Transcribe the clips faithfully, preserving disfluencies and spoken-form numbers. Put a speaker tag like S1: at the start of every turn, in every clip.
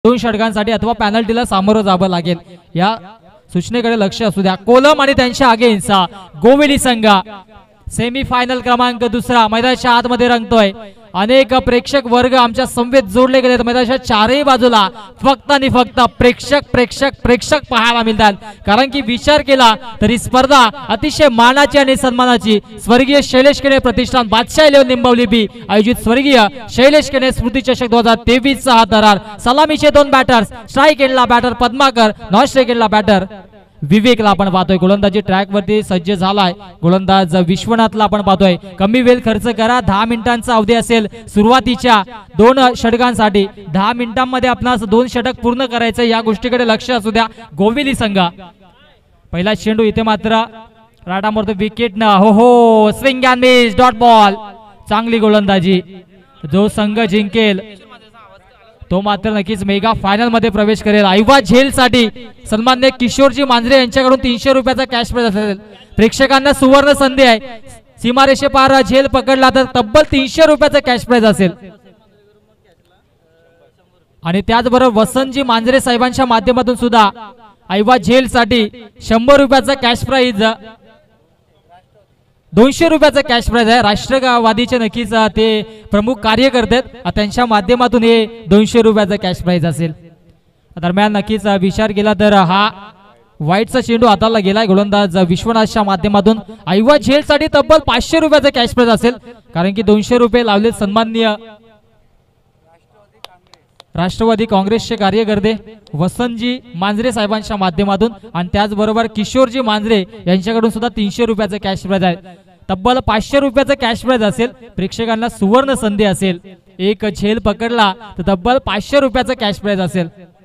S1: दोन षटकांसाठी अथवा पेनल्टीला सामोरं जावं लागेल या सूचनेकडे लक्ष असू द्या। कोलम आणि त्यांच्या अगेन्स्ट गोविली संघ सेमी फायनल क्रमांक दुसरा मैदानाच्या आतमध्ये रंगतोय। अनेक प्रेक्षक वर्ग आमच्या समवेत जोडले गेलेत। मैदानाच्या चारही बाजूला फक्त आणि फक्त प्रेक्षक प्रेक्षक प्रेक्षक पाहायला मिळतात, कारण की विचार केला तरी स्पर्धा अतिशय मानाची आणि सन्मानाची। स्वर्गीय शैलेश केणे प्रतिष्ठान बादशाह इलेव्हन निंबवली बी आयोजित स्वर्गीय शैलेश केणे स्मृती चषक दोन हजार तेवीस चा हा दरार। सलामीचे दोन बॅटर्स, स्ट्राईक एंडला बॅटर पद्माकर, नॉन स्ट्राईक एंडला बॅटर विवेकला आपण पाहतोय। गोलंदाजी ट्रॅक वरती सज्ज झालाय गोलंदाज विश्वनाथला आपण पाहतोय। कमी वेळ खर्च करा, दहा मिनिटांचा अवधी असेल सुरुवातीच्या दोन षटकांसाठी। दहा मिनिटांमध्ये आपणास दोन षटक पूर्ण करायचं या गोष्टीकडे लक्ष असू द्या। गोविली संघ पहिला चेंडू इथे मात्र राडा मारतो विकेट न हो हो swing and miss dot ball. चांगली गोलंदाजी, जो संघ जिंकेल तो मात्र नक्कीच मेगा फायनल मध्ये प्रवेश करेल। आयवा झेल साठी सन्मान्य किशोरजी मांजरे यांच्याकडून तीनशे रुपयाचा कॅश प्राइज असेल। प्रेक्षकांना सुवर्ण संधी आहे, सीमारेषे पार झेल पकडला तर तब्बल तीनशे रुपयाचा कॅश प्राइज असेल। आणि त्याचबरोबर वसंतजी मांजरे साहेबांच्या माध्यमातून सुद्धा आयवा झेल साठी शंभर रुपयाचा कॅश प्राइज, दोनशे रुपयाचा कॅश प्राइज आहे। राष्ट्रवादीचे नक्कीच ते प्रमुख कार्यकर्ते आहेत, त्यांच्या माध्यमातून हे दोनशे रुपयाचा कॅश प्राइज असेल। दरम्यान नक्कीच विचार केला तर हा वाईटचा चेंडू हाताला गेलाय गोलंदाज विश्वनाथच्या माध्यमातून। आयवा झेल साठी तब्बल पाचशे रुपयाचा कॅश प्राइज असेल, कारण की दोनशे रुपये लावले सन्माननीय राष्ट्रवादी काँग्रेसचे कार्यकर्ते वसंतजी मांजरे साहेबांच्या माध्यमातून आणि त्याचबरोबर किशोरजी मांजरे यांच्याकडून सुद्धा तीनशे रुपयाचा कॅश प्राइज आहे। तब्बल पाचशे रुपयाचा कॅश प्राइज असेल। प्रेक्षकांना सुवर्ण संधी असेल, एक झेल पकडला तर तब्बल पाचशे रुपयाचा कॅश प्राइज असेल।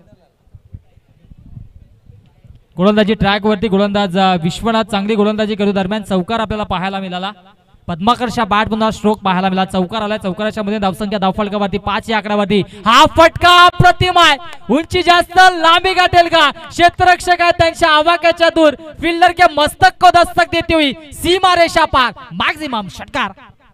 S1: गोलंदाजी ट्रॅक वरती गोलंदाज विश्वनाथ चांगली गोलंदाजी करू दरम्यान चौकार आपल्याला पाहायला मिळाला। पद्माकरच्या बॅट पुन्हा स्ट्रोक पाहायला मिळाला। चौकार आलाय, चौकाराच्या मध्ये धावसंख्या धावफलकावरती पाच या आकड्यावरती। हा फटका अप्रतिम आहे, उंची जास्त लांबी गाठेल का? क्षेत्ररक्षक आहे त्यांच्या आवाक्याच्या दूर, फिल्डर के मस्तक को दस्तक देती हुई सीमा रेषा पार, मॅक्सिमम षटकार।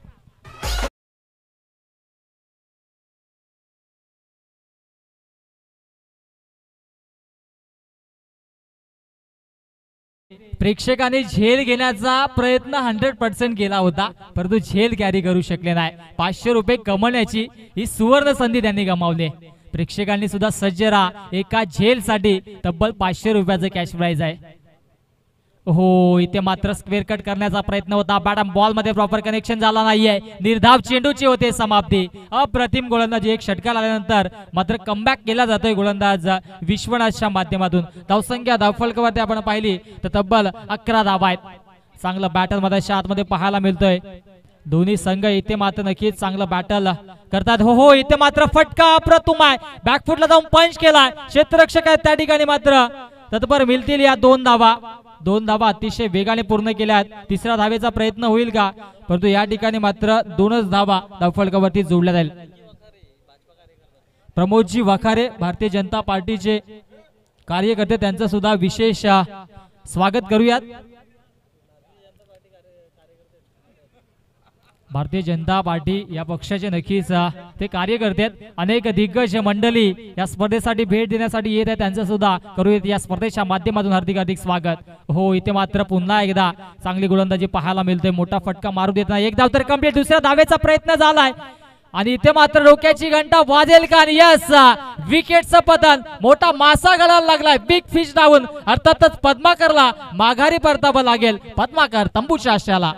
S1: प्रेक्षकांनी झेल घेण्याचा प्रयत्न हंड्रेड पर्सेंट केला होता, परंतु झेल कॅरी करू शकले नाही। पाचशे रुपये कमवण्याची ही सुवर्ण संधी त्यांनी गमावली। प्रेक्षकांनी सुद्धा सज्ज राहा, एका झेल साठी तब्बल पाचशे रुपयाचं कॅश प्राइज आहे। हो इथे मात्र स्क्वेअर कट करण्याचा प्रयत्न होता, बॅटम बॉल मध्ये प्रॉपर कनेक्शन झाला नाहीये। निर्धाव चेंडूची होते समाप्ती। अप्रतिम गोलंदाजी, एक षटकार आल्यानंतर मात्र कमबॅक केला जातोय गोलंदाज विश्वनाथच्या माध्यमातून। धावसंख्या धावफलकावरती आपण पाहिली तर तब्बल अकरा धावा आहेत। चांगलं बॅटल मध्ये आतमध्ये पाहायला मिळतोय। दोन्ही संघ इथे मात्र नक्कीच चांगलं बॅटल करतात। हो हो इथे मात्र फटका अप्रतिम आहे, बॅकफुटला जाऊन पंच केलाय। क्षेत्ररक्षक आहेत त्या ठिकाणी मात्र तत्पर मिळतील या दोन धावा। दोन धावा अतिशय वेगाने पूर्ण केल्यात। तिसऱ्या धावेचा प्रयत्न होईल का? परंतु या ठिकाणी मात्र दोनच धावा धावफलकावरती जोडल्या जाईल। प्रमोदजी वखारे भारतीय जनता पार्टीचे कार्यकर्ते, त्यांचं सुद्धा विशेष स्वागत करूयात। भारतीय जनता पार्टी या पक्षाचे नक्कीच ते कार्यकर्ते आहेत। अनेक दिग्गज मंडळी या स्पर्धेसाठी भेट देण्यासाठी येत आहेत, त्यांचं सुद्धा करूयात या स्पर्धेच्या माध्यमातून हार्दिक हार्दिक स्वागत। हो इथे मात्र पुन्हा एकदा चांगली गोलंदाजी पाहायला मिळते, मोठा फटका मारू देत नाही। एक धाव तर कंप्लीट, दुसऱ्या धावेचा प्रयत्न झालाय आणि इथे मात्र डोक्याची घंटा वाजेल का? यस, विकेटचं पतन, मोठा मासा गळायला लागलाय। बिग फिश डाऊन, अर्थातच पद्माकरला माघारी परतावं लागेल। पद्माकर तंबूच्या आशाला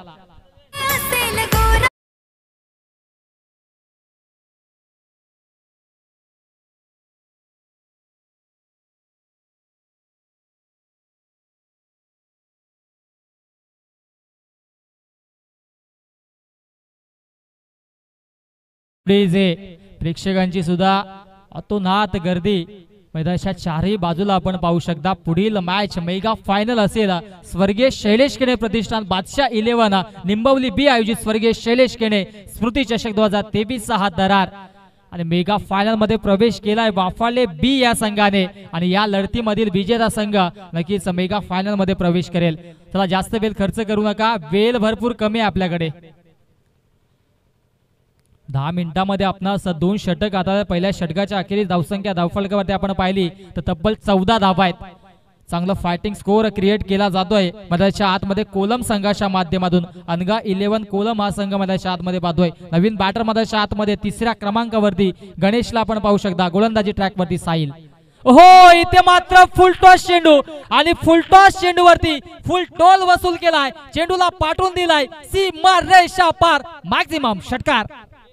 S1: प्रेक्षकांची सुद्धा अतोनात गर्दी मैदानाच्या चारही बाजूला आपण पाहू शकता। पुढील मॅच मेगा फायनल असेल स्वर्गीय शैलेश केणे प्रतिष्ठान बादशाह इलेव्हन निंबवली बी आयोजित स्वर्गीय शैलेश केणे स्मृती चषक दोन हजार तेवीस चा हा दरार आणि मेगा फायनल मध्ये प्रवेश केलाय वाफाळे बी या संघाने आणि या लढतीमधील विजेता संघ नक्कीच मेगा फायनल मध्ये प्रवेश करेल। चला जास्त वेळ खर्च करू नका, वेळ भरपूर कमी आहे आपल्याकडे। दहा मिनिटांमध्ये आपणास दोन षटक आता पहिल्या षटकाच्या अखेरीस धावसंख्या धावफलकावरती आपण पाहिली तर तब्बल चौदा धावा आहेत. चांगला फायटिंग स्कोर क्रिएट केला जातोय मैदानाच्या आतमध्ये कोलम संघाच्या माध्यमातून. अनगा इलेव्हन कोलम हा संघ मैदानाच्या आतमध्ये पाहतोय. नवीन बॅटर मैदानाच्या आतमध्ये तिसऱ्या क्रमांकावरती गणेशला आपण पाहू शकता. गोलंदाजी ट्रॅक वरती साहिल. हो इथे मात्र फुल टॉस चेंडू आणि फुल टॉस चेंडू वरती फुल टोल वसूल केलाय. चेंडूला पाठवून दिलाय सीमा रेषा पार. मॅक्झिमम षटकार.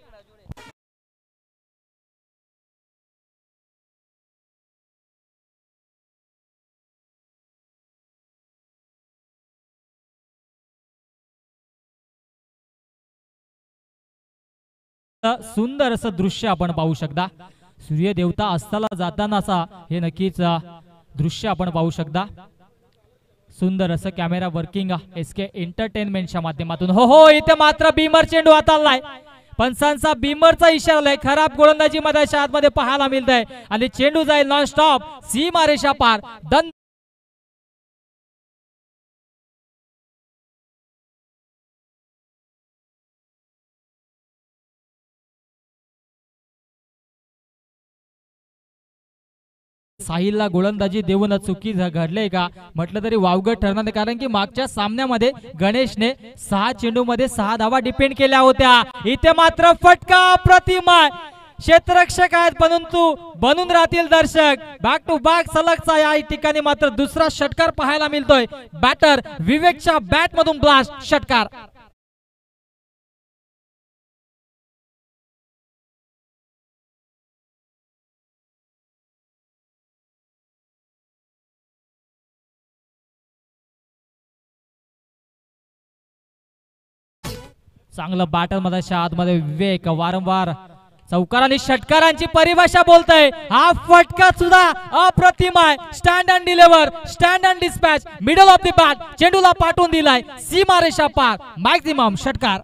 S1: सुंदर असं दृश्य आपण पाहू शकता. सूर्य देवता अस्ताला जातानाचा हे नक्कीच दृश्य आपण पाहू शकता. सुंदर असं कॅमेरा वर्किंग एस के एंटरटेनमेंटच्या माध्यमातून. हो हो इथे मात्र बीमर चेंडू हाताळलाय. पंचांचा बीमरचा इशारा खराब गोलंदाजी मैदानाच्या आतमध्ये पाहायला मिळत आहे आणि चेंडू जाईल नॉन स्टॉप सीमारेषा पार. दंड साहिलला गोलंदाजी देऊन चुकी घडले का म्हटलं तरी वावगं ठरणार नाही, कारण की मागच्या सामन्यामध्ये गणेशने सहा चेंडू मध्ये सहा धावा डिपेंड केल्या होत्या. इथे मात्र फटका प्रतिमा. क्षेत्ररक्षक आहेत परंतु बनून राहतील दर्शक. बॅक टू बॅक सलगचा या ठिकाणी मात्र दुसरा षटकार पाहायला मिळतोय. बॅटर विवेकच्या बॅट मधून ब्लास्ट षटकार. चांगलं बॅटर मधाच्या आतमध्ये विवेक वारंवार चौकार आणि षटकारांची परिभाषा बोलतोय. हा फटका सुद्धा अप्रतिम आहे. Stand and deliver stand and dispatch middle off the bat. चेंडूला पाठवून दिलाय सीमारेषा पार. मॅक्झिमम षटकार.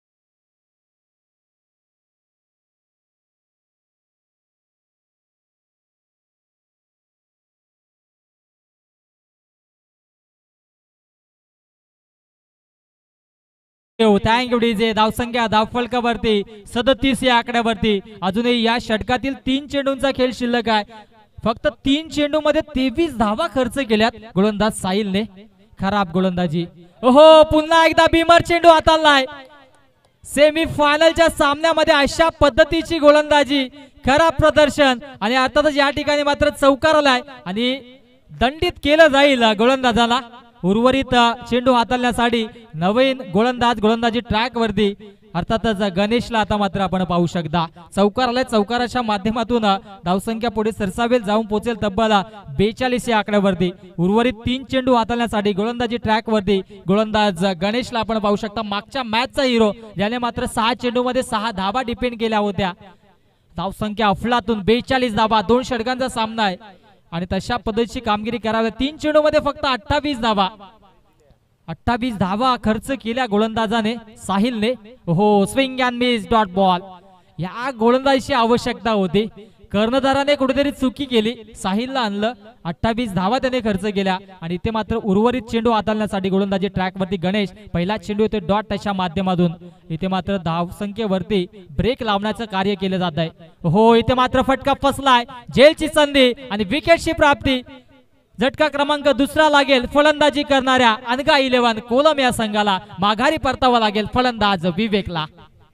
S1: Thank you DJ. धावसंख्या धावफलकावरती सदतीस या आकड्यावरती. अजूनही या षटकातील तीन चेंडूंचा खेळ शिल्लक आहे. फक्त तीन चेंडू मध्ये तेवीस धावा खर्च केल्यात गोलंदाज साहिलने. खराब गोलंदाजी. ओहो पुन्हा एकदा बीमर चेंडू हाताळलाय. सेमी फायनलच्या सामन्यामध्ये अशा पद्धतीची गोलंदाजी खराब प्रदर्शन आणि अर्थातच या ठिकाणी मात्र चौकार आलाय आणि दंडित केलं जाईल गोलंदाजाला. उर्वरित चेंडू हाताळण्यासाठी नवीन गोलंदाज गोलंदाजी ट्रॅक वरती अर्थातच गणेशला आता मात्र आपण पाहू शकता. चौकार आलाय. चौकाराच्या माध्यमातून धावसंख्या पुढे सरसावेल जाऊन पोहोचेल तब्बल बेचाळीस या आकड्यावरती. उर्वरित तीन चेंडू हाताळण्यासाठी गोलंदाजी ट्रॅक वरती गोलंदाज गणेशला आपण पाहू शकता. मागच्या मॅचचा हिरो ज्याने मात्र सहा चेंडू मध्ये सहा धावा डिपेंड केल्या होत्या. धावसंख्या अफलातून बेचाळीस धावा. दोन षटकांचा सामना आहे आणि तशा पद्धतीची कामगिरी करावी. तीन चेंडू मध्ये फक्त अठ्ठावीस धावा. अठ्ठावीस धावा खर्च केल्या गोलंदाजाने साहिलने. हो swing and miss dot ball. या गोलंदाजीची आवश्यकता होती. कर्णधाराने कुठेतरी चुकी केली. साहिलला आणलं. अठ्ठावीस धावा त्याने खर्च केल्या आणि इथे मात्र उर्वरित चेंडू हाताळण्यासाठी गोलंदाजी ट्रॅक वरती गणेश. पहिला चेंडू येतो डॉट टचच्या माध्यमातून. इथे मात्र धावसंख्येवरती ब्रेक लावण्याचं कार्य केलं जात आहे. हो इथे मात्र फटका फसलाय. जेलची संधी आणि विकेटची प्राप्ती. झटका क्रमांक दुसरा लागेल फलंदाजी करणाऱ्या अनगा इलेव्हन कोलम या संघाला. माघारी परतावा लागेल फलंदाज विवेकला.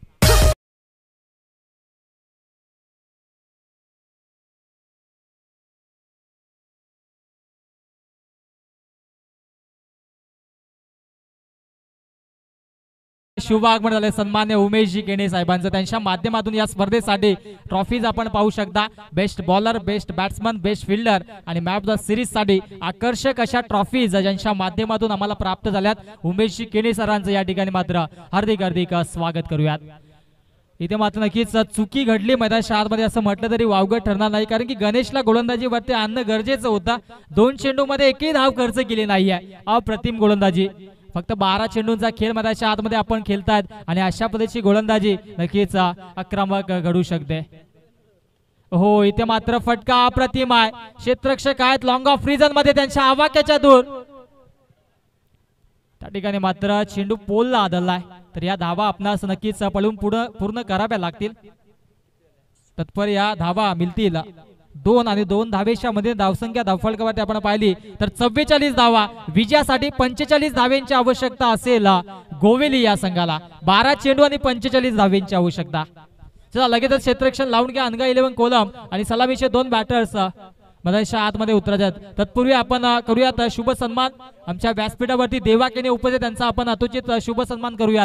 S1: शुभागमन झाले सन्मान्य उमेशजी केणे साहेबांचं. त्यांच्या माध्यमातून या स्पर्धेसाठी ट्रॉफीज आपण पाहू शकता. Best bowler, best batsman, best fielder आणि मॅन ऑफ द सिरीज साठी आकर्षक अशा ट्रॉफीज ज्यांच्या माध्यमातून आम्हाला प्राप्त झाल्यात. उमेशजी केणे सरांचं या ठिकाणी मात्र हार्दिक हार्दिक स्वागत करूयात. इथे मात्र नक्कीच चुकी घडली मैदानाच्या आतमध्ये असं म्हटलं तरी वावगं ठरणार नाही, कारण की गणेशला गोलंदाजीवरती आणणं गरजेचं होतं. दोन चेंडू मध्ये एकही धाव खर्च केली नाहीये. अप्रतिम गोलंदाजी. फक्त बारा चेंडूंचा खेळ मैदानाच्या आतमध्ये आपण खेळतायत आणि अशा पद्धतीची गोलंदाजी नक्कीच आक्रमक घडू शकते. हो इथे मात्र फटका अप्रतिम आहे. क्षेत्ररक्षक आहेत लॉंग ऑफ रिजन मध्ये त्यांच्या आवाक्याच्या दूर. त्या ठिकाणी मात्र चेंडू पोलला आदळलाय. तर या धावा आपणास नक्कीच पळून पूर्ण पूर्ण कराव्या लागतील. तत्पर या धावा मिळतील दोन आणि दोन धावेच्या मध्ये धावसंख्या धावफलकावरती आपण पाहिली तर चव्वेचाळीस धावा. विजयासाठी पंचेचाळीस धाव्यांची आवश्यकता असेल गोवेली या संघाला. बारा चेंडू आणि पंचेचाळीस धाव्यांची आवश्यकता. चला लगेचच क्षेत्ररक्षण लावून घ्या अनगा इलेव्हन कोलम आणि सलामीचे दोन बॅटर्स मैदानाच्या आतमध्ये उतरतात. तत्पूर्वी आपण करूयात शुभ सन्मान. आमच्या व्यासपीठावरती देवा केने उपस्थित त्यांचा आपण अतोचित शुभ सन्मान करूयात.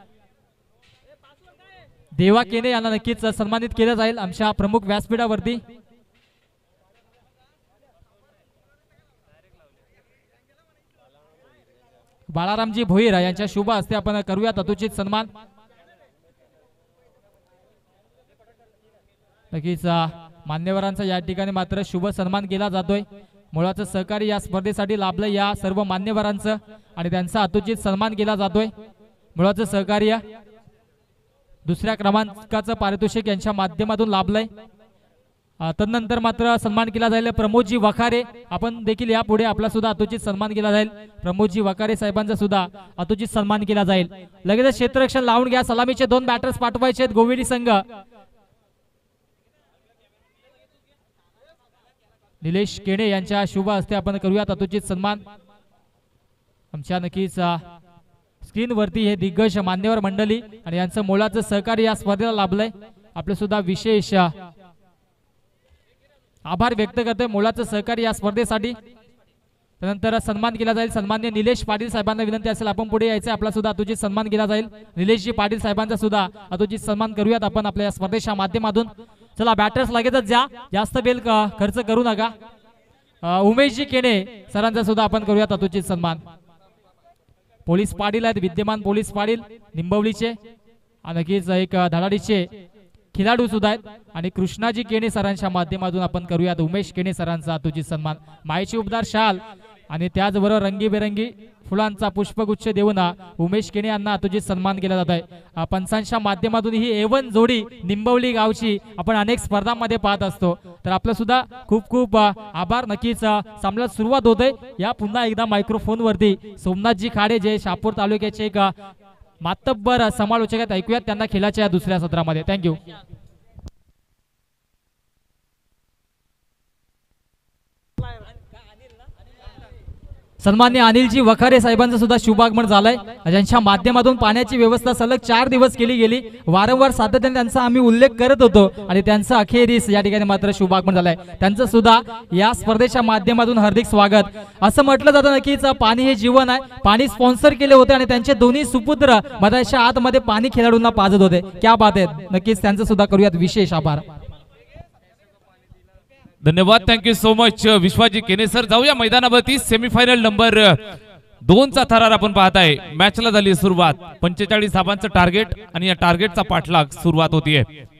S1: देवा केने यांना नक्कीच सन्मानित केलं जाईल आमच्या प्रमुख व्यासपीठावरती. बाळारामजी भोईर यांच्या शुभ हस्ते आपण करूयात अतोचित सन्मान. नक्कीच मान्यवरांचा या ठिकाणी मात्र शुभ सन्मान केला जातोय. मुळाचं सहकार्य या स्पर्धेसाठी लाभलं या सर्व मान्यवरांचं आणि त्यांचा अतोचित सन्मान केला जातोय. मुळाचं सहकार्य दुसऱ्या क्रमांकाचं पारितोषिक यांच्या माध्यमातून लाभलंय. तदनंतर मात्र सन्मान केला जाईल प्रमोदजी वखारे. आपण देखील यापुढे आपला सुद्धा अतोचित सन्मान केला जाईल. प्रमोदजी वखारे साहेबांचा सुद्धा अतोचित सन्मान केला जाईल. लगेच क्षेत्ररक्षण लावून घ्या. सलामीचे दोन बॅटर्स पाठवायचे आहेत गोवेली संघ. निलेश केणे यांच्या शुभ हस्ते आपण करूयात अतोचित सन्मान. आमच्या नक्कीच स्क्रीन वरती हे दिग्गज मान्यवर मंडळी आणि यांचं मोलाचं सहकार्य या स्पर्धेला लाभलंय. आपलं सुद्धा विशेष आभार व्यक्त करतोय मोलाचं सहकार्य या स्पर्धेसाठी. त्यानंतर सन्मान केला जाईल सन्मान्य निलेश पाटील साहेबांना विनंती असेल आपण पुढे यायचे. आपला सुद्धा अतोचित सन्मान केला जाईल. निलेशजी पाटील साहेबांचा सुद्धा अतोचित सन्मान करूयात आपण आपल्या स्पर्धेच्या माध्यमातून. चला बॅटर्स लगेचच जा. जास्त बेल खर्च करू नका. उमेशजी केणे सरांचा सुद्धा आपण करूयात अतोचित सन्मान. पोलीस पाटील आहेत विद्यमान पोलीस पाटील निंबवलीचे. नक्कीच एक धडाडीचे खेळाडू सुद्धा आहेत आणि कृष्णाजी केणे सरांच्या माध्यमातून आपण करूयात उमेश केणे सरांचा अतोचित सन्मान. मायेची उबदार शाल आणि त्याचबरोबर रंगीबेरंगी फुलांचा पुष्पगुच्छ देऊन उमेश केणे यांना अतोचित सन्मान केला जात आहे. पंचांच्या माध्यमातून ही एवन जोडी निंबवली गावची आपण अनेक स्पर्धांमध्ये पाहत असतो. तर आपलं सुद्धा खूप खूप आभार. नक्कीच सामन्याला सुरुवात होते. या पुन्हा एकदा मायक्रोफोन वरती सोमनाथजी खाडे जे शहापूर तालुक्याचे एक मातब्बर समालोचक आहेत ऐकूयात त्यांना खेळाच्या दुसऱ्या सत्रामध्ये. थँक्यू. सन्मान्य अनिलजी वखारे साहेबांचं सुद्धा शुभागमन झालंय. ज्यांच्या माध्यमातून पाण्याची व्यवस्था सलग चार दिवस केली गेली. वारंवार सातत्याने त्यांचा आम्ही उल्लेख करत होतो आणि त्यांचं अखेरीस या ठिकाणी मात्र शुभागमन झालंय. त्यांचं सुद्धा या स्पर्धेच्या माध्यमातून हार्दिक स्वागत. असं म्हटलं जातं नक्कीच पाणी हे जीवन आहे. पाणी स्पॉन्सर केले होते आणि त्यांचे दोन्ही सुपुत्र मैदानाच्या आतमध्ये पाणी खेळाडूंना पाजत होते. क्या बात आहे. नक्कीच त्यांचं सुद्धा करूयात विशेष आभार.
S2: धन्यवाद. थँक्यू सो मच विश्वाजी केने सर. जाऊया मैदानावरती. सेमीफायनल नंबर दोनचा थरार आपण पाहताय. मॅचला झाली सुरुवात. पंचेचाळीस धावांचं टार्गेट आणि या टार्गेटचा पाठलाग सुरुवात होतीये.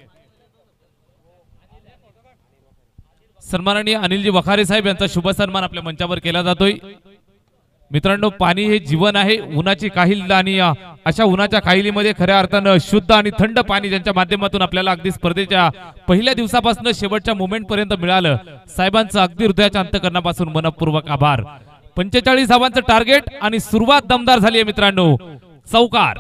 S2: सन्माननीय अनिलजी वखारे साहेब यांचा शुभ सन्मान आपल्या मंचावर केला जातोय. मित्रांनो पाणी हे जीवन आहे. उन्हाची काहिली आणि अशा उन्हाच्या काहिलीमध्ये खऱ्या अर्थानं शुद्ध आणि थंड पाणी ज्यांच्या माध्यमातून आपल्याला अगदी स्पर्धेच्या पहिल्या दिवसापासून शेवटच्या मोमेंट पर्यंत मिळालं. साहेबांचं अगदी हृदयाच्या अंतकरणापासून मनपूर्वक आभार. पंचेचाळीस धावांचं टार्गेट आणि सुरुवात दमदार झाली आहे मित्रांनो. चौकार.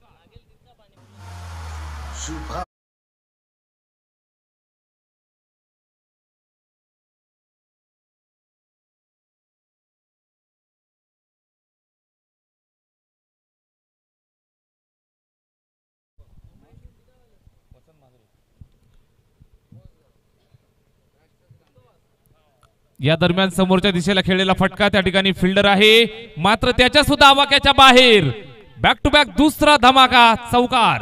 S2: या दरम्यान समोरच्या दिशेला खेळलेला फटका त्या ठिकाणी फिल्डर आहे मात्र त्याच्या सुद्धा आवाक्याच्या बाहेर. बॅक टू बॅक दुसरा धमाका. चौकार.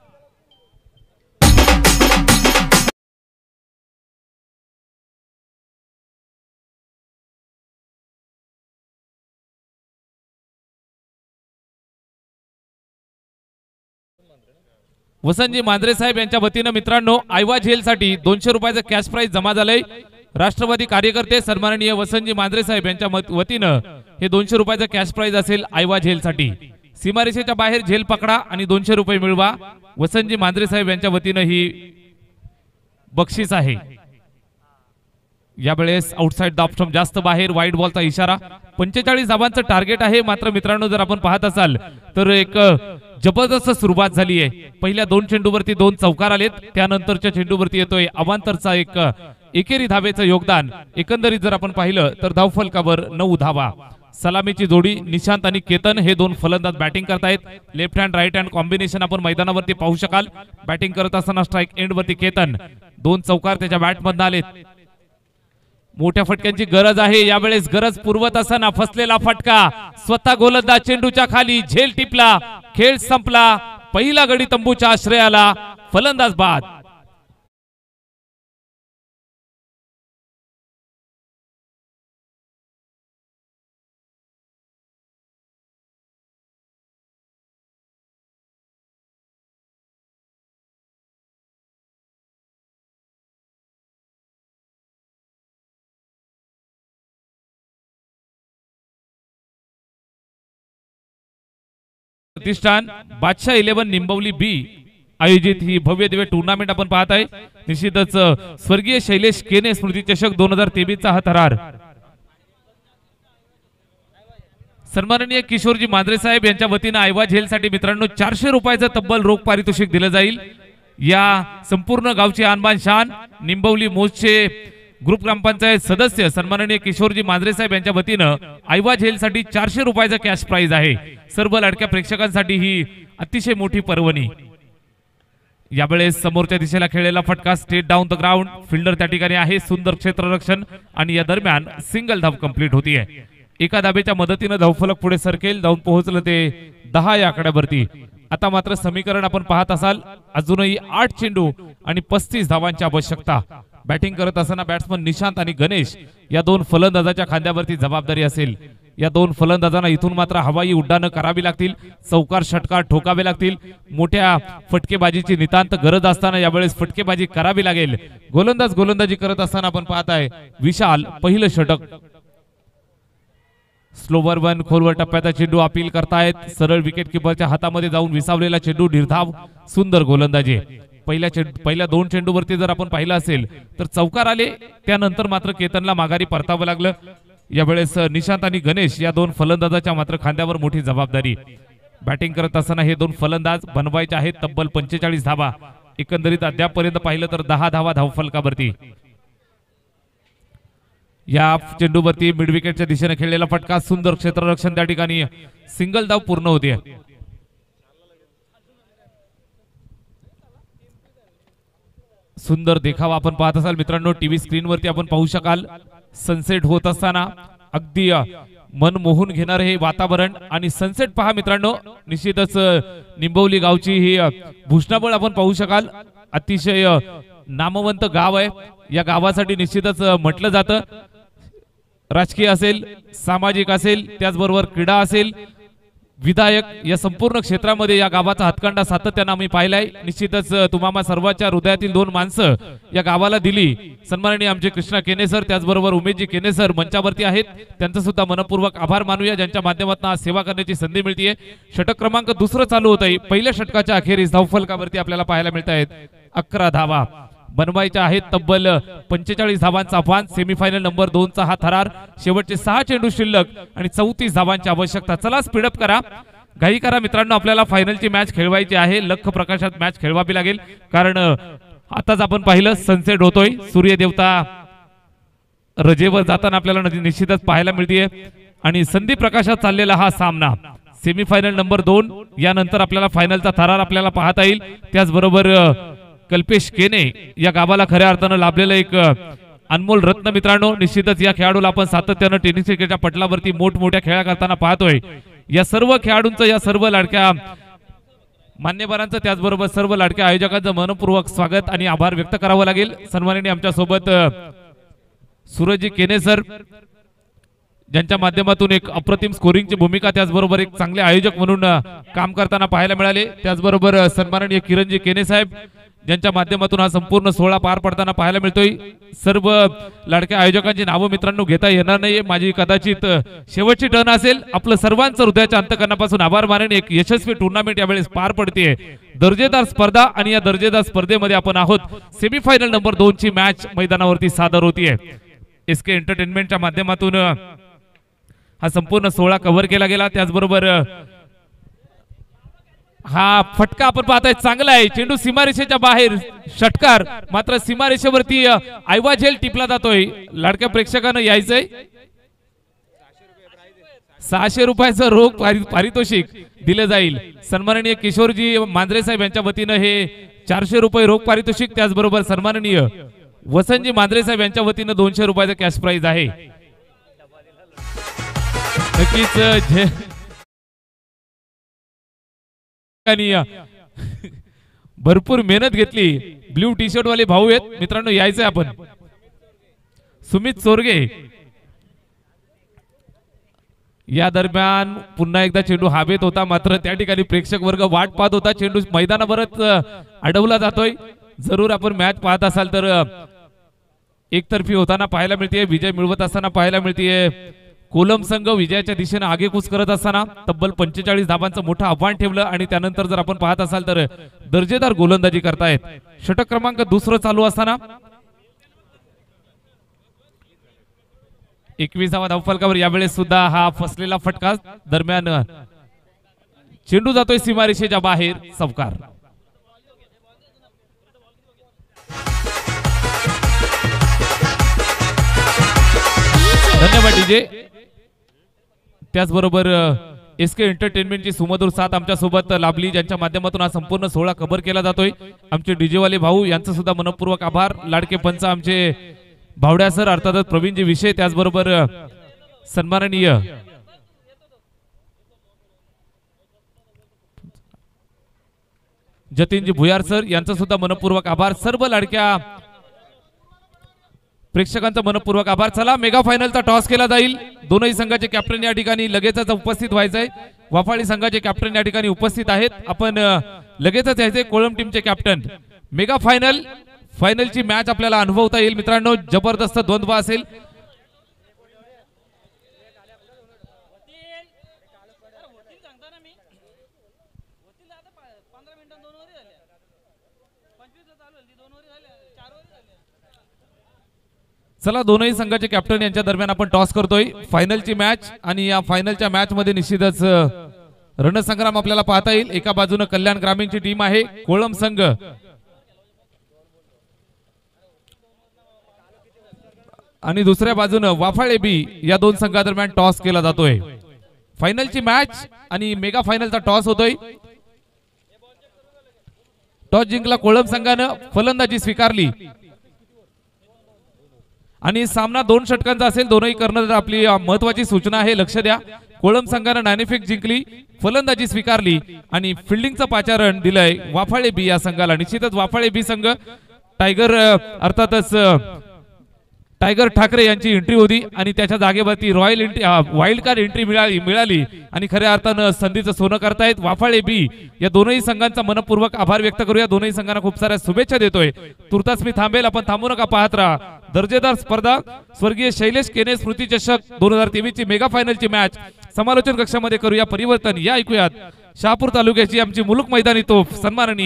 S2: वसंतजी मांजरे साहेब यांच्या वतीनं मित्रांनो आयवा झेल साठी दोनशे रुपयाचं कॅश प्राइज जमा झालंय. राष्ट्रवादी कार्यकर्ते सन्माननीय वसंतजी मांजरे साहेब यांच्या वतीनं हे दोनशे रुपयाचं कॅश प्राइज असेल आयवा झेल साठी. सीमारेषेच्या बाहेर झेल पकडा आणि दोनशे रुपये मिळवा. वसंतजी मांजरे साहेब यांच्या वतीनं ही बक्षीस आहे. यावेळेस आउटसाइड द ऑप्शन जास्त बाहेर वाईड बॉलचा इशारा. पंचेचाळीस धावांचं टार्गेट आहे मात्र मित्रांनो जर आपण पाहत असाल तर एक जबरदस्त सुरुवात झाली आहे. पहिल्या दोन चेंडूवरती दोन चौकार आलेत, त्यानंतरच्या चेंडूवरती येतोय अवांतरचा एक एकेरी धावेचं योगदान. एकंदरीत जर आपण पाहिलं तर धावफलकावर नऊ धावा. सलामीची जोडी निशांत आणि केतन हे दोन फलंदाज बॅटिंग करतायत. Left hand right hand combination आपण मैदानावरती पाहू शकाल. बॅटिंग करत असताना स्ट्राईक एंड वरती केतन, दोन चौकार त्याच्या बॅट मधून आलेत. मोठ्या फटक्यांची गरज आहे यावेळेस. गरज पुरवत असताना फसलेला फटका, स्वतः गोलंदाज चेंडूच्या खाली, झेल टिपला, खेळ संपला. पहिला गडी तंबूच्या आश्रयाला, फलंदाज बाद. प्रतिष्ठान बादशाह इलेव्हन निंबवली बी आयोजित ही भव्य दिव्य टूर्नामेंट आपण पाहत आहे. निश्चितच स्वर्गीय शैलेश केने स्मृती चषक दोन हजार तेवीस चा हा थरार सन्माननीय किशोरजी मांजरे साहेब यांच्या वतीने आयवा झेलसाठी मित्रांनो चारशे रुपयाचं तब्बल रोख पारितोषिक दिलं जाईल. या संपूर्ण गावची आणबान शान निंबवली मोजचे ग्रुप ग्रामपंचायत सदस्य सन्माननीय किशोरजी मांजरे साहेब यांच्या वतीनं आयवा झेलसाठी चारशे रुपयाचा कॅश प्राइज आहे. सर्व लाडक्या प्रेक्षकांसाठी ही अतिशय मोठी पर्वणी. यावेळेस समोरच्या दिशेला खेळलेला फटका straight down the ground. Fielder त्या ठिकाणी आहे. सुंदर क्षेत्ररक्षण आणि या दरम्यान सिंगल धाव कंप्लीट होतीये. एका धाबेच्या मदतीने धावफलक पुढे सरकेल. धावून पोहोचलं ते दहा या आकड्यावरती. आता मात्र समीकरण आपण पाहत असाल, अजूनही आठ चेंडू आणि पस्तीस धावांची आवश्यकता. बॅटिंग करत असताना बॅट्समन निशांत आणि गणेश या दोन फलंदाजाच्या खांद्यावरती जबाबदारी असेल. या दोन फलंदाजांना इथून मात्र हवाई उड्डाणं करावी लागतील. चौकार षटकार ठोकावे लागतील. मोठ्या फटकेबाजीची नितांत गरज असताना यावेळेस फटकेबाजी करावी लागेल. गोलंदाज गोलंदाजी करत असताना आपण पाहताय विशाल पहिलं षटक. स्लोवर वन खोलवर टप्प्याचा चेंडू अपील करतायत. सरळ विकेट किपरच्या हातामध्ये जाऊन विसावलेला चेंडू निर्धाव. सुंदर गोलंदाजी. पहिल्या पहिल्या दोन चेंडूवरती जर आपण पाहिलं असेल तर चौकार आले, त्यानंतर मात्र केतनला माघारी परतावं लागलं. यावेळेस निशांत आणि गणेश या दोन फलंदाजाच्या मात्र खांद्यावर मोठी जबाबदारी. बॅटिंग करत असताना हे दोन फलंदाज बनवायचे आहेत तब्बल पंचेचाळीस धावा. एकंदरीत अद्यापर्यंत पाहिलं तर दहा धावा धावफलकावरती. या चेंडूवरती मिड विकेटच्या दिशेने खेळलेला फटका, सुंदर क्षेत्ररक्षण, त्या ठिकाणी सिंगल धाव पूर्ण होते. सुंदर देखावा आपण पाहत असाल मित्रांनो, टीव्ही स्क्रीनवरती आपण पाहू शकाल. सनसेट होत असताना अगदी मन मोहून घेणार हे वातावरण. आणि सनसेट पहा मित्रांनो, निश्चितच निंबवली गावची ही भूषणाबळ आपण पाहू शकाल. अतिशय नामवंत गाव आहे. या गावासाठी निश्चितच म्हटलं जातं, राजकीय असेल, सामाजिक असेल, त्याचबरोबर क्रीडा असेल, विधायक, या संपूर्ण क्षेत्रामध्ये या गावाचा हातखंडा सातत्याने आम्ही पाहिलाय. निश्चितच तुम्हाला सर्वांच्या हृदयातील दोन माणसं या गावाला दिली. सन्माननीय आमचे कृष्णा केने सर, त्याचबरोबर उमेशजी केने सर मंचावरती आहेत. त्यांचं सुद्धा मनपूर्वक आभार मानूया, ज्यांच्या माध्यमातून आज सेवा करण्याची संधी मिळते. षटक क्रमांक दुसरं चालू होत आहे. पहिल्या षटकाच्या अखेरीस धावफलकावरती आपल्याला पाहायला मिळत आहेत अकरा धावा. बनवायच्या आहेत तब्बल पंचेचाळीस धावांचा आव्हान. सेमीफायनल नंबर दोन चा हा थरार. शेवटचे सहा चेंडू शिल्लक आणि चौतीस धावांची आवश्यकता. चला स्पीडअप करा, घाई करा मित्रांनो. आपल्याला फायनलची मॅच खेळवायची आहे. लख प्रकाशात मॅच खेळवावी लागेल, कारण आताच आपण पाहिलं सनसेट होतोय. सूर्यदेवता रजेवर जाताना आपल्याला निश्चितच पाहायला मिळते. आणि संधी प्रकाशात चाललेला हा सामना सेमीफायनल नंबर दोन. यानंतर आपल्याला फायनलचा थरार आपल्याला पाहता येईल. त्याचबरोबर कल्पेश केने या गावाला खऱ्या अर्थानं लाभलेलं एक अनमोल रत्न मित्रांनो. निश्चितच या खेळाडूला आपण सातत्यानं टेनिस क्रिकेटच्या पटलावरती मोठमोठ्या खेळा करताना पाहतोय. या सर्व खेळाडूंचं, या सर्व लाडक्या मान्यवरांचं, त्याचबरोबर सर्व लाडक्या आयोजकांचं मनपूर्वक स्वागत आणि आभार व्यक्त करावं लागेल. सन्माननीय आमच्या सोबत सूरजजी केने सर, ज्यांच्या माध्यमातून एक अप्रतिम स्कोरिंगची भूमिका, त्याचबरोबर एक चांगले आयोजक म्हणून काम करताना पाहायला मिळाले. त्याचबरोबर सन्माननीय किरणजी केने साहेब, ज्यांच्या माध्यमातून हा संपूर्ण सोहळा पार पडताना पाहायला मिळतोय. सर्व लाडक्या आयोजकांची नावं मित्रांनो घेता येणार नाहीये. माझी कदाचित शेवटची टर्न असेल. आपलं सर्वांचं हृदयाच्या अंतकरणापासून आभार मानेन. एक यशस्वी टुर्नामेंट यावेळेस पार पडते. दर्जेदार स्पर्धा, आणि या दर्जेदार स्पर्धेमध्ये आपण आहोत. सेमीफायनल नंबर दोन ची मॅच मैदानावरती सादर होतीये. एस के एंटरटेनमेंटच्या माध्यमातून हा संपूर्ण सोहळा कव्हर केला गेला. त्याचबरोबर हा फटका आपण पाहताय चांगला आहे, चेंडू सीमारेषेच्या बाहेर षटकार, मात्र सीमारेषेवरती आयवा झेल टिपला जातोय. लाडक्या प्रेक्षकांना यायचंय. सहाशे रुपयाचं रोख पारितोषिक दिलं जाईल. सन्माननीय किशोरजी मांजरे साहेब यांच्या वतीनं हे चारशे रुपये रोख पारितोषिक, त्याचबरोबर सन्माननीय वसंतजी मांजरे साहेब यांच्या वतीनं दोनशे रुपयाचं कॅश प्राइज आहे. नक्कीच भरपूर मेहनत घेतली. ब्ल्यू टी शर्ट वाले भाऊ आहेत मित्रांनो, यायचंय आपण. सुमित चोरगे या दरम्यान पुन्हा एकदा चेंडू हवेत होता, मात्र त्या ठिकाणी प्रेक्षक वर्ग वाट पाहत होता. चेंडू मैदानावरच अडवला जातोय. जरूर आपण मॅच पाहत असाल तर एकतर्फी होताना पाहायला मिळते, विजय मिळवत असताना पाहायला मिळते. कोलम संघ विजयाच्या दिशेने आगेकूच करत असताना तब्बल पंचेचाळीस धाबांचं मोठं आव्हान ठेवलं आणि त्यानंतर जर आपण पाहत असाल तर दर्जेदार गोलंदाजी करतायत. षटक क्रमांक दुसरं चालू असताना एकविसावा धावफलकावर यावेळेस सुद्धा हा फसलेला फटका. दरम्यान चेंडू जातोय सीमारेषेच्या बाहेर. सवकार. धन्यवाद डीजे. त्याचबरोबर एस के एंटरटेनमेंटची सुमधुर साथ आमच्या सोबत लाभली, ज्यांच्या माध्यमातून हा संपूर्ण सोहळा कव्हर केला जातोय. आमचे डीजे वाले भाऊ यांचं सुद्धा मनपूर्वक आभार. लाडके पंच आमचे भावड्या सर, अर्थातच प्रवीणजी विषय, त्याचबरोबर सन्माननीय जतीनजी भुयार सर यांचं सुद्धा मनपूर्वक आभार. सर्व लाडक्या प्रेक्षकांचा मनपूर्वक आभार. चला, मेगा फायनलचा टॉस केला जाईल. दोनही संघाचे कॅप्टन या ठिकाणी लगेचच उपस्थित व्हायचंय. वाफाळी संघाचे कॅप्टन या ठिकाणी उपस्थित आहेत. आपण लगेचच यायचे. कोळम टीमचे कॅप्टन. मेगा फायनल फायनलची मॅच आपल्याला अनुभवता येईल मित्रांनो. जबरदस्त द्वंद्व असेल. चला, दोनही संघाचे कॅप्टन यांच्या दरम्यान आपण टॉस करतोय. फायनलची मॅच आणि या फायनलच्या मॅच मध्ये निश्चितच रणसंग्राम आपल्याला पाहता येईल. एका बाजूने कल्याण ग्रामीणची टीम आहे कोळम संघ, आणि दुसऱ्या बाजूने वाफाळे बी. या दोन संघादरम्यान टॉस केला जातोय. फायनलची मॅच आणि मेगा फायनलचा टॉस होतोय. टॉस जिंकला कोळम संघानं, फलंदाजी स्वीकारली आणि सामना दोन षटकांचा असेल. दोनही कर्णधार आपली महत्वाची सूचना आहे, लक्ष द्या. कोळम संघानं नाणेफेक जिंकली, फलंदाजी स्वीकारली आणि फिल्डिंगचं पाचारण दिलंय वाफाळे बी या संघाला. निश्चितच वाफाळे बी संघ टायगर अर्थातच टायगर ठाकरे यांची एंट्री होती आणि त्याच्या जागेवरती royal entry wild card entry मिळाली मिळाली आणि खऱ्या अर्थानं संधीचं सोनं करतायत वाफाळे बी. या दोनही संघांचा मनपूर्वक आभार व्यक्त करूया. दोनही संघांना खूप साऱ्या शुभेच्छा देतोय. तुर्तास मी थांबेल, आपण थांबू नका, पाहत राहा. दर्जेदार स्पर्धा स्वर्गीय शैलेश केने स्मृती चषक दोन हजार तेवीस ची मेगा फायनलची मॅच समालोचन कक्षामध्ये करूया परिवर्तन. या ऐकूयात शहापूर तालुक्याची आमची मुलुक मैदानी तोफ सन्माननीय